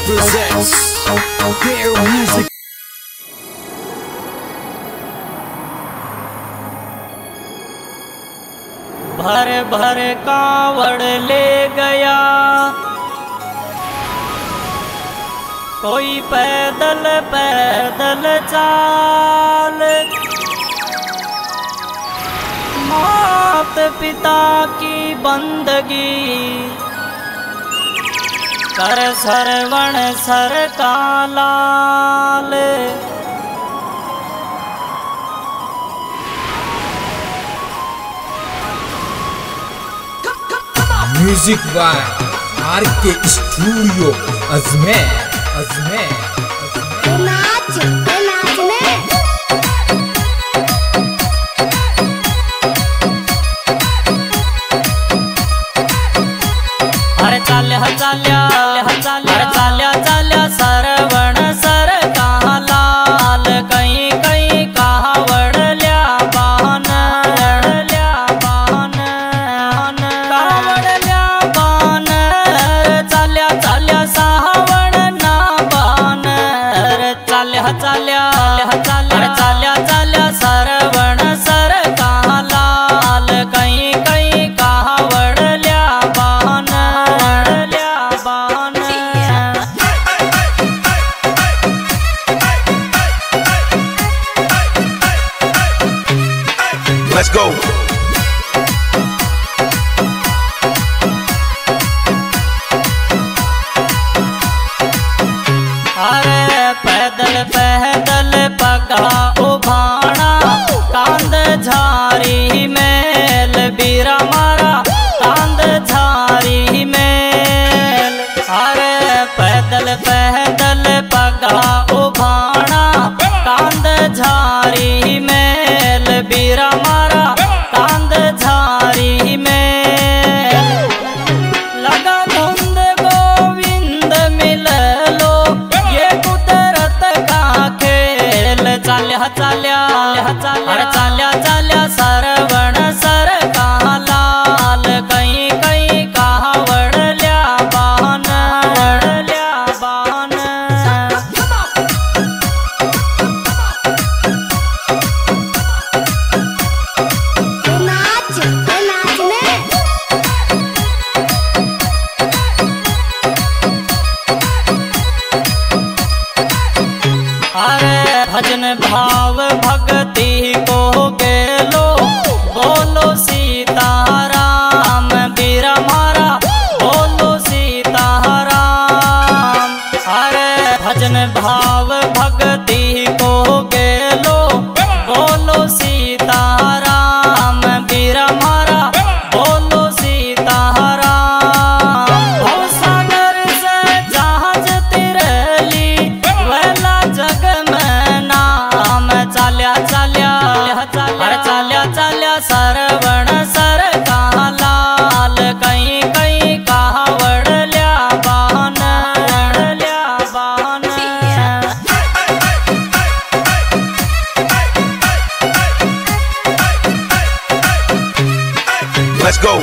presents their music. भर भर कावड़ ले गया, कोई पैदल पैदल चाल। मात पिता की बंदगी कर सरवण सर का लाल। Music by RK studio Ajmer. अरे चाल्या चाल्या चाल्या चाल्या चाल्या सरवण सर का लाल। कहीं कहीं कावड़ल्या बान कावड़ल्या बान। चाल्या चाल्या सावण ना बान। चाल्या चाल्या चाल्या चाल्या चाल्या सरवण सर का लाल। कहीं कहीं कावड़ल्या बान बान। Let's go. अरे पैदल पैदल पगा उभाना, कांद झारी मेल बीरा मारा कांद झारी मेल। अरे पैदल पैदल पगा उभाना, कांद झारी मेल बीरा मारा कांद झारी मेल। लगा धुंद गोविंद मिल लो, ये कुदरत का खेल। चाल्या चाल्या चाल्या चाल्या चाल्या सरवण सर का लाल। कहीं कहीं कावड़ल्या बान बान। अरे भजन भाव भक्ति को गेलो, बोलो सीताराम बीरा मारा बोलो सीताराम। अरे भजन भाव भक्ति को गेलो, बोलो सीताराम बीरा मारा बोलो सीताराम। भवसागर से जहाज तिरली, वेला जग में नाम। चाल्या चाल्या चाल्या चाल्या सरवण सर का लाल। कहीं कहीं कावड़ल्या बान बान। Let's go.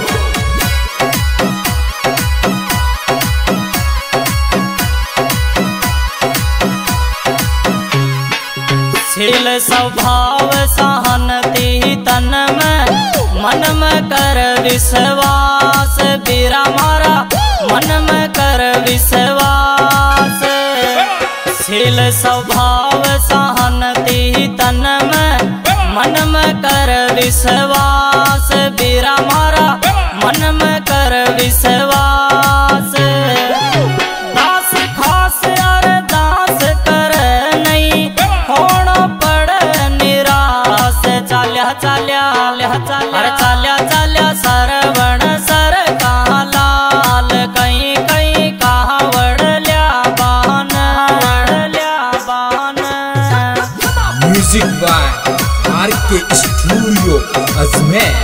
शील स्वभाव सहनती तन में, मन में कर विश्वास बीरा मारा मन में कर विश्वास। शील स्वभाव सहनती तन में, मन में कर विश्वास बीरा मारा मन में कर विश्वास। दास खास अरदास कर नहीं, होना पड़ निराश। चाल्या चाल्या चाल्या चाल्या सरवण सर का लाल। कहीं कहीं कावड़ल्या बान बान। Music by RK studio Ajmer.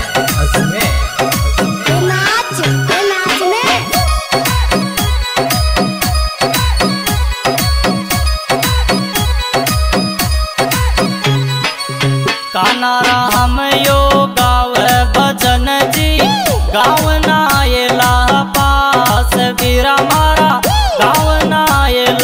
Kana Ram यो गावे भजन जी, गावना ये ला पास बीरा मारा गावना ये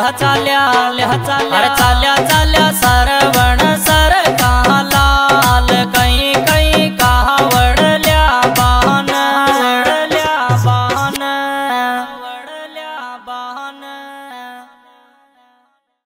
चाल्या